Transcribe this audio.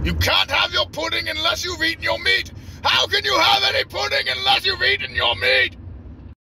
You can't have your pudding unless you've eaten your meat. How can you have any pudding unless you've eaten your meat?